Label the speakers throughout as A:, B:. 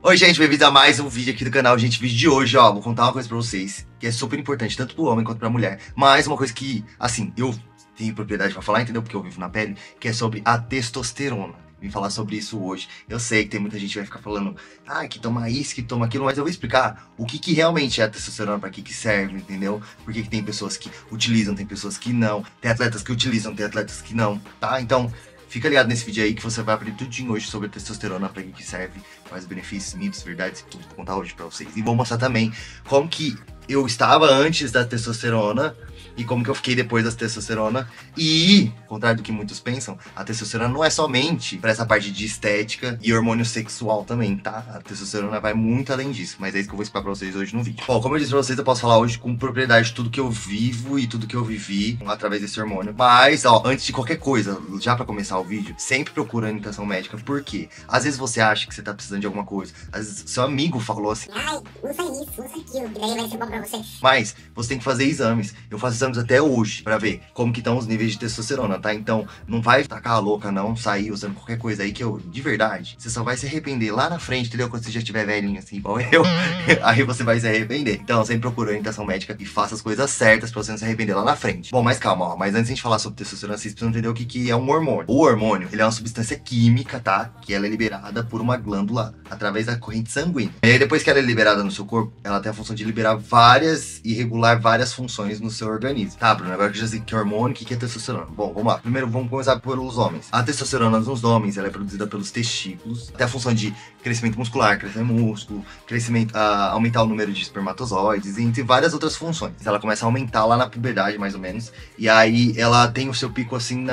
A: Oi, gente, bem-vindos a mais um vídeo aqui do canal. Gente, vídeo de hoje, ó, vou contar uma coisa pra vocês que é super importante, tanto pro homem quanto pra mulher. Mas uma coisa que, assim, eu tenho propriedade pra falar, entendeu? Porque eu vivo na pele, que é sobre a testosterona. Vim falar sobre isso hoje. Eu sei que tem muita gente que vai ficar falando, que toma isso, que toma aquilo, mas eu vou explicar o que realmente é a testosterona, pra que serve, entendeu? Porque que tem pessoas que utilizam, tem pessoas que não, tem atletas que utilizam, tem atletas que não, tá? Então, fica ligado nesse vídeo aí que você vai aprender tudinho hoje sobre a testosterona, pra que serve, quais benefícios, mitos, verdades, tudo que eu vou contar hoje pra vocês. E vou mostrar também como que eu estava antes da testosterona e como que eu fiquei depois da testosterona. E, ao contrário do que muitos pensam, a testosterona não é somente para essa parte de estética e hormônio sexual também, tá? A testosterona vai muito além disso, mas é isso que eu vou explicar pra vocês hoje no vídeo. Bom, como eu disse pra vocês, eu posso falar hoje com propriedade de tudo que eu vivo e tudo que eu vivi através desse hormônio. Mas, ó, antes de qualquer coisa, já pra começar o vídeo, sempre procura orientação médica, porque às vezes você acha que você tá precisando de alguma coisa, às vezes seu amigo falou assim,
B: usa isso, usa aquilo, que daí vai ser bom pra você.
A: mas você tem que fazer exames. Eu faço exames até hoje pra ver como que estão os níveis de testosterona, tá? Então, não vai tacar a louca não, sair usando qualquer coisa aí que eu, de verdade, você só vai se arrepender lá na frente, entendeu? Quando você já estiver velhinho assim, igual eu, aí você vai se arrepender. Então, sempre procura orientação médica e faça as coisas certas pra você não se arrepender lá na frente. Bom, mas calma, ó, mas antes de a gente falar sobre testosterona, vocês precisam entender o que é um hormônio. O hormônio, ele é uma substância química, tá? Que ela é liberada por uma glândula através da corrente sanguínea. E aí, depois que ela é liberada no seu corpo, ela tem a função de liberar várias e regular várias funções no seu organismo. Tá, Bruno, agora que eu já sei que é hormônio, o que é testosterona? Bom, vamos lá. Primeiro, vamos começar pelos homens. A testosterona nos homens, ela é produzida pelos testículos. Tem a função de crescimento muscular, crescer músculo, crescimento, aumentar o número de espermatozoides, entre várias outras funções. Ela começa a aumentar lá na puberdade, mais ou menos. E aí, ela tem o seu pico, assim,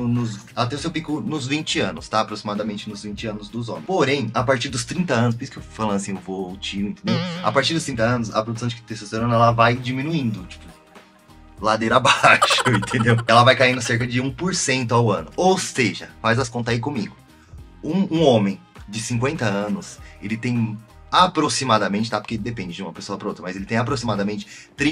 A: ela tem o seu pico nos 20 anos, tá? Aproximadamente nos 20 anos dos homens. Porém, a partir dos 30 anos, por isso que eu falando assim, eu vou o tio, entendeu? A partir dos 30 anos, a produção de testosterona, ela vai diminuindo, tipo, ladeira abaixo, entendeu? Ela vai caindo cerca de 1% ao ano. Ou seja, faz as contas aí comigo. Um homem de 50 anos, ele tem aproximadamente, tá? Porque depende de uma pessoa para outra, mas ele tem aproximadamente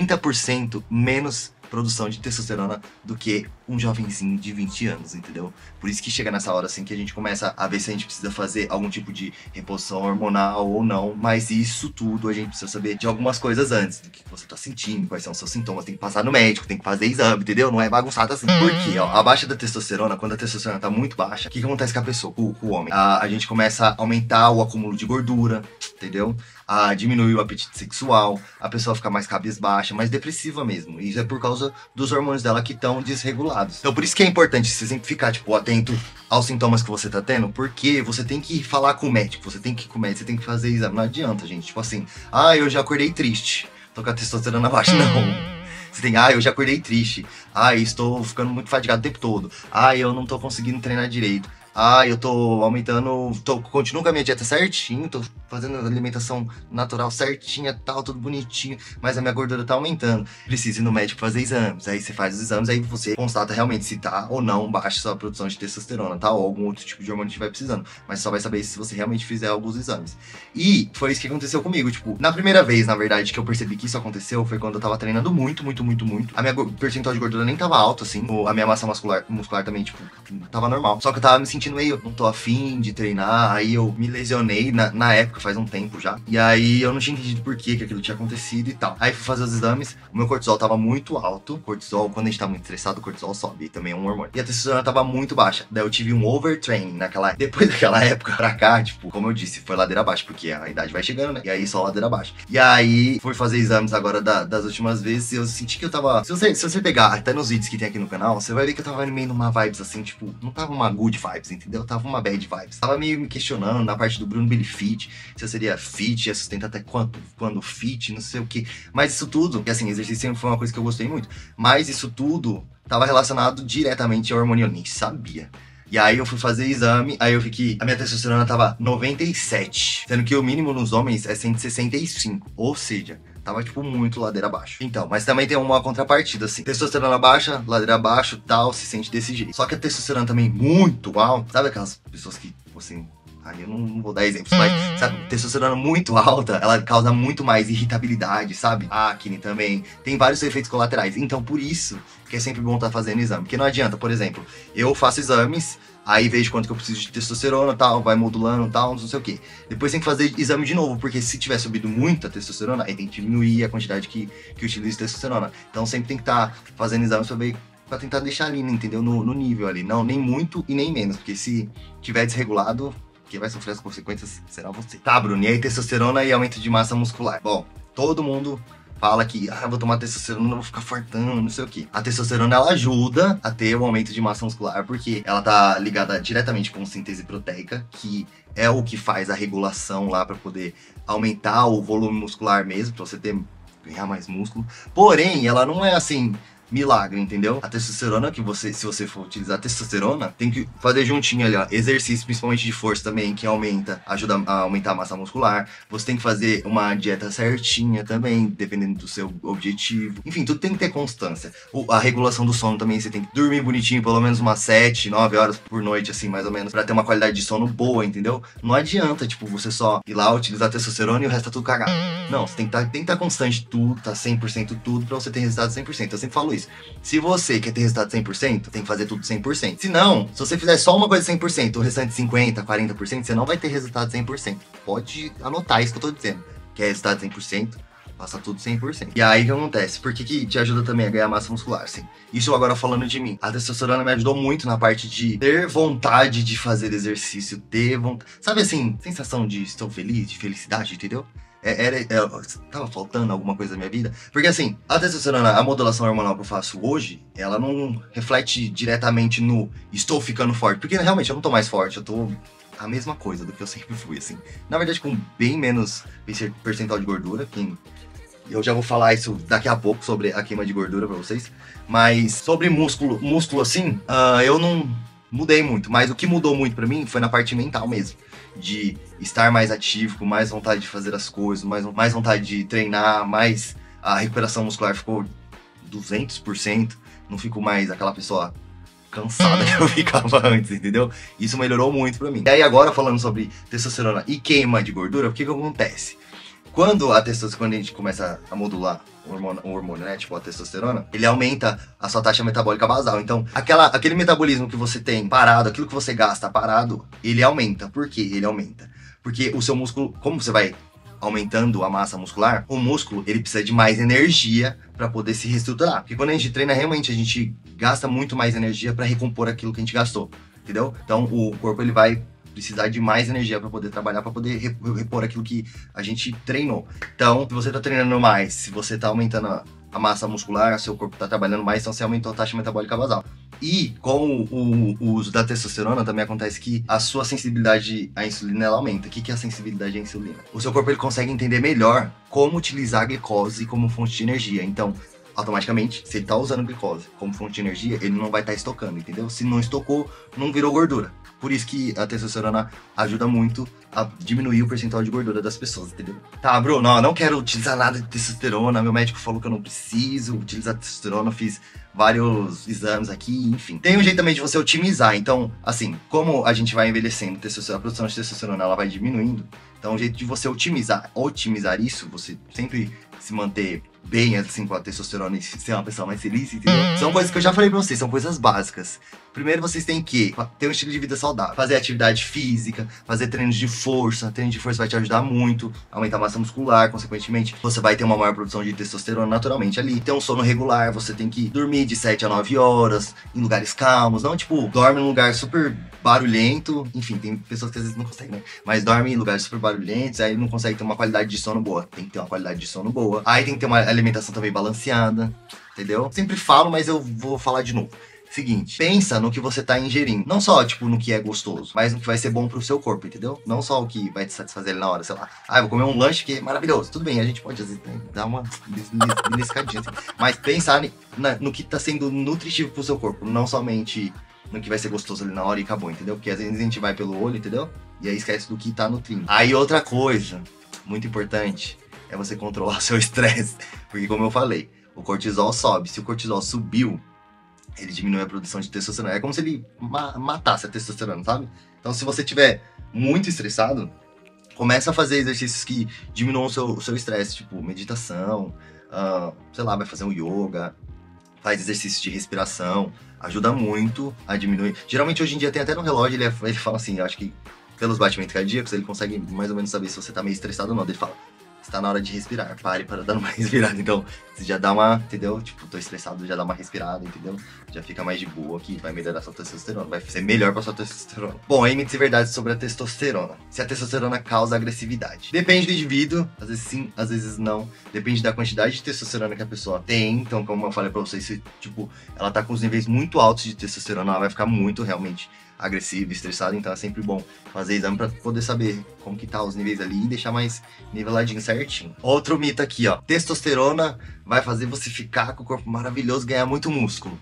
A: 30% menos produção de testosterona do que um jovenzinho de 20 anos, entendeu? Por isso que chega nessa hora assim que a gente começa a ver se a gente precisa fazer algum tipo de reposição hormonal ou não, mas isso tudo a gente precisa saber de algumas coisas antes, do que você tá sentindo, quais são os seus sintomas, tem que passar no médico, tem que fazer exame, entendeu? Não é bagunçado assim. Por quê? Ó, a baixa da testosterona, quando a testosterona tá muito baixa, o que acontece com a pessoa, com o homem? A gente começa a aumentar o acúmulo de gordura, entendeu? A diminuir o apetite sexual, a pessoa fica mais cabisbaixa, mais depressiva mesmo. E isso é por causa dos hormônios dela que estão desregulados. Então por isso que é importante você sempre ficar, tipo, atento aos sintomas que você tá tendo, porque você tem que falar com o médico, você tem que ir com o médico, você tem que fazer exame. Não adianta, gente. Tipo assim, eu já acordei triste, tô com a testosterona baixa. Não. Você tem, eu já acordei triste. Estou ficando muito fadigado o tempo todo. Eu não tô conseguindo treinar direito. Eu tô aumentando, continuo com a minha dieta certinho, tô fazendo alimentação natural certinha, tal, tudo bonitinho, mas a minha gordura tá aumentando. Precisa ir no médico fazer exames, aí você faz os exames, aí você constata realmente se tá ou não baixa sua produção de testosterona, tá? Ou algum outro tipo de hormônio que estiver precisando, mas só vai saber isso se você realmente fizer alguns exames. E foi isso que aconteceu comigo, tipo, na primeira vez, na verdade, que eu percebi que isso aconteceu, foi quando eu tava treinando muito. A minha percentual de gordura nem tava alta, assim, a minha massa muscular também, tipo, tava normal. Só que eu tava me sentindo meio, não tô afim de treinar, aí eu me lesionei na época, faz um tempo já, e aí eu não tinha entendido por que aquilo tinha acontecido e tal. Aí fui fazer os exames, o meu cortisol tava muito alto, cortisol, quando a gente tá muito estressado, o cortisol sobe, e também é um hormônio. E a testosterona tava muito baixa, daí eu tive um overtraining depois daquela época pra cá, tipo, como eu disse, foi ladeira abaixo, porque a idade vai chegando, né, e aí só ladeira abaixo. E aí, fui fazer exames agora das últimas vezes, e eu senti que eu tava, se você pegar até nos vídeos que tem aqui no canal, você vai ver que eu tava meio numa vibes assim, tipo, não tava uma good vibes, entendeu? Tava uma bad vibes. Tava meio me questionando na parte do Bruno Billy Fit, se eu seria fit, ia sustentar até quando fit, não sei o que. Mas isso tudo, e assim, exercício sempre foi uma coisa que eu gostei muito, mas isso tudo tava relacionado diretamente ao hormônio, eu nem sabia. E aí eu fui fazer exame, aí eu vi que a minha testosterona tava 97, sendo que o mínimo nos homens é 165, ou seja, tava, tipo, muito ladeira abaixo. Então, mas também tem uma contrapartida, assim. Testosterona baixa, ladeira abaixo, tal, se sente desse jeito. Só que a testosterona também muito alta. Sabe aquelas pessoas que, assim, Aí eu não vou dar exemplos, mas, sabe, testosterona muito alta, ela causa muito mais irritabilidade, sabe? Acne também, tem vários efeitos colaterais. Então, por isso que é sempre bom estar fazendo exame. Porque não adianta, por exemplo, eu faço exames, aí vejo quanto que eu preciso de testosterona, tal, vai modulando, tal, não sei o quê. Depois tem que fazer exame de novo, porque se tiver subido muito a testosterona, aí tem que diminuir a quantidade que utiliza de testosterona. Então sempre tem que estar fazendo exames pra tentar deixar ali, entendeu? No nível ali. Não, nem muito e nem menos, porque se tiver desregulado, quem vai sofrer as consequências será você. Tá, Bruno, e aí testosterona e aumento de massa muscular? Bom, todo mundo fala que, vou tomar testosterona, vou ficar fortão, não sei o que. A testosterona, ela ajuda a ter um aumento de massa muscular, porque ela tá ligada diretamente com síntese proteica, que é o que faz a regulação lá pra poder aumentar o volume muscular mesmo, pra você ganhar mais músculo. Porém, ela não é assim milagre, entendeu? A testosterona se você for utilizar testosterona, tem que fazer juntinho ali, ó, exercício, principalmente de força também, que ajuda a aumentar a massa muscular. Você tem que fazer uma dieta certinha também, dependendo do seu objetivo. Enfim, tudo tem que ter constância. A regulação do sono também, você tem que dormir bonitinho, pelo menos umas 7, 9 horas por noite, assim, mais ou menos, pra ter uma qualidade de sono boa, entendeu? Não adianta, tipo, você só ir lá, utilizar testosterona e o resto tá tudo cagado. Não, você tem que estar constante tudo, tá 100% tudo, pra você ter resultado 100%. Eu sempre falo isso. Se você quer ter resultado 100%, tem que fazer tudo 100%. Se não, se você fizer só uma coisa 100%, o restante 50%, 40%, você não vai ter resultado 100%. Pode anotar isso que eu tô dizendo. Quer resultado 100%, faça tudo 100%. E aí o que acontece? Por que te ajuda também a ganhar massa muscular, assim? Isso agora falando de mim. A testosterona me ajudou muito na parte de ter vontade de fazer exercício, ter vontade. Sabe assim, sensação de estou feliz, de felicidade, entendeu? Tava faltando alguma coisa na minha vida. Porque assim, a testosterona, a modulação hormonal que eu faço hoje, ela não reflete diretamente no estou ficando forte. Porque realmente eu não tô mais forte, eu tô a mesma coisa do que eu sempre fui, assim. Na verdade, com bem menos percentual de gordura, que eu já vou falar isso daqui a pouco sobre a queima de gordura pra vocês. Mas sobre músculo assim, eu não mudei muito. Mas o que mudou muito pra mim foi na parte mental mesmo. De estar mais ativo, com mais vontade de fazer as coisas, mais vontade de treinar, mais a recuperação muscular ficou 200%, não fico mais aquela pessoa cansada que eu ficava antes, entendeu? Isso melhorou muito pra mim. E aí agora falando sobre testosterona e queima de gordura, o que acontece? Quando a gente começa a modular o hormônio, né, tipo a testosterona, ele aumenta a sua taxa metabólica basal. Então, aquele metabolismo que você tem parado, aquilo que você gasta parado, ele aumenta. Por quê? Ele aumenta. Porque o seu músculo, como você vai aumentando a massa muscular, o músculo, ele precisa de mais energia para poder se reestruturar. Porque quando a gente treina, realmente a gente gasta muito mais energia para recompor aquilo que a gente gastou, entendeu? Então, o corpo, ele vai precisar de mais energia para poder trabalhar, para poder repor aquilo que a gente treinou. Então, se você tá treinando mais, se você tá aumentando a massa muscular, seu corpo tá trabalhando mais, então você aumentou a taxa metabólica basal. E com o uso da testosterona também acontece que a sua sensibilidade à insulina, ela aumenta. O que é a sensibilidade à insulina? O seu corpo, ele consegue entender melhor como utilizar a glicose como fonte de energia. Então, automaticamente, se ele tá usando glicose como fonte de energia, ele não vai estar estocando, entendeu? Se não estocou, não virou gordura. Por isso que a testosterona ajuda muito a diminuir o percentual de gordura das pessoas, entendeu? Tá, Bruno, não quero utilizar nada de testosterona, meu médico falou que eu não preciso utilizar testosterona, fiz vários exames aqui, enfim. Tem um jeito também de você otimizar, então, assim, como a gente vai envelhecendo, a produção de testosterona, ela vai diminuindo, então o jeito de você otimizar isso, você sempre se manter bem assim com a testosterona e ser uma pessoa mais feliz, entendeu? São coisas que eu já falei pra vocês, são coisas básicas. Primeiro vocês têm que ter um estilo de vida saudável, fazer atividade física, fazer treinos de força. Treino de força vai te ajudar muito, aumentar a massa muscular, consequentemente você vai ter uma maior produção de testosterona naturalmente ali. Ter um sono regular, você tem que dormir de 7 a 9 horas, em lugares calmos, não tipo, dorme num lugar super barulhento, enfim, tem pessoas que às vezes não conseguem, né? Mas dorme em lugares super barulhentos, aí não consegue ter uma qualidade de sono boa. Tem que ter uma qualidade de sono boa. Aí tem que ter uma alimentação também balanceada, entendeu? Sempre falo, mas eu vou falar de novo. Seguinte, pensa no que você tá ingerindo. Não só, tipo, no que é gostoso, mas no que vai ser bom pro seu corpo, entendeu? Não só o que vai te satisfazer ali na hora, sei lá. Eu vou comer um lanche que é maravilhoso. Tudo bem, a gente pode, às vezes, dar uma beliscadinha, assim. Mas pensar no que tá sendo nutritivo pro seu corpo. Não somente no que vai ser gostoso ali na hora e acabou, entendeu? Porque às vezes a gente vai pelo olho, entendeu? E aí esquece do que tá nutrindo. Aí outra coisa, muito importante, é você controlar o seu estresse. Porque como eu falei, o cortisol sobe. Se o cortisol subiu, ele diminui a produção de testosterona. É como se ele matasse a testosterona, sabe? Então, se você tiver muito estressado, começa a fazer exercícios que diminuam o seu estresse, tipo meditação, sei lá, vai fazer um yoga, faz exercícios de respiração, ajuda muito a diminuir. Geralmente, hoje em dia, tem até no relógio, ele fala assim, acho que pelos batimentos cardíacos, ele consegue mais ou menos saber se você tá meio estressado ou não. Ele fala, está na hora de respirar, pare para dar uma respirada. Então, você já dá uma, entendeu? Tipo, tô estressado, já dá uma respirada, entendeu? Já fica mais de boa aqui, vai melhorar sua testosterona, vai ser melhor pra sua testosterona. Bom, aí mitos e verdades sobre a testosterona. Se a testosterona causa agressividade. Depende do indivíduo, às vezes sim, às vezes não. Depende da quantidade de testosterona que a pessoa tem. Então, como eu falei pra vocês, se, tipo, ela tá com os níveis muito altos de testosterona, ela vai ficar muito, realmente, agressivo, estressado, então é sempre bom fazer exame pra poder saber como que tá os níveis ali e deixar mais niveladinho certinho. Outro mito aqui, ó. Testosterona vai fazer você ficar com o corpo maravilhoso, ganhar muito músculo.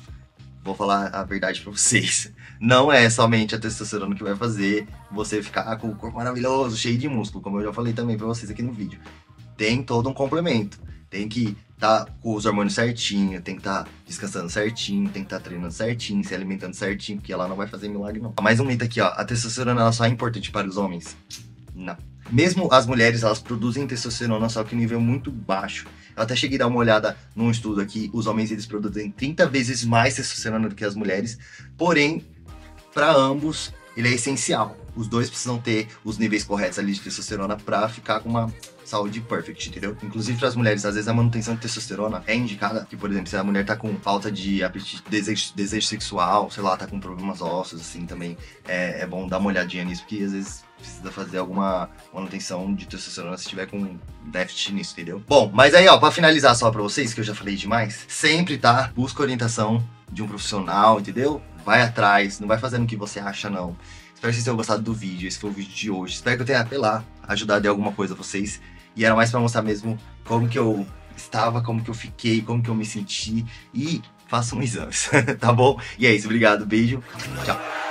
A: Vou falar a verdade pra vocês. Não é somente a testosterona que vai fazer você ficar com o corpo maravilhoso, cheio de músculo, como eu já falei também pra vocês aqui no vídeo. Tem todo um complemento. Tem que tá com os hormônios certinho, tem que estar descansando certinho, tem que estar treinando certinho, se alimentando certinho, porque ela não vai fazer milagre não. Mais um mito aqui, ó. A testosterona ela só é importante para os homens? Não. Mesmo as mulheres, elas produzem testosterona, só que em nível muito baixo. Eu até cheguei a dar uma olhada num estudo aqui, os homens eles produzem 30 vezes mais testosterona do que as mulheres, porém, para ambos, ele é essencial. Os dois precisam ter os níveis corretos ali de testosterona para ficar com uma saúde perfect, entendeu? Inclusive para as mulheres, às vezes a manutenção de testosterona é indicada, que por exemplo, se a mulher tá com falta de apetite, desejo sexual, sei lá, tá com problemas ósseos, assim, também é bom dar uma olhadinha nisso, porque às vezes precisa fazer alguma manutenção de testosterona se tiver com déficit nisso, entendeu? Bom, mas aí ó, pra finalizar só pra vocês, que eu já falei demais, sempre, tá? Busca orientação de um profissional, entendeu? Vai atrás, não vai fazendo o que você acha, não. Espero que vocês tenham gostado do vídeo, esse foi o vídeo de hoje. Espero que eu tenha, sei lá, ajudado em alguma coisa a vocês. E era mais pra mostrar mesmo como que eu estava, como que eu fiquei, como que eu me senti. E façam exames, tá bom? E é isso, obrigado, beijo, tchau.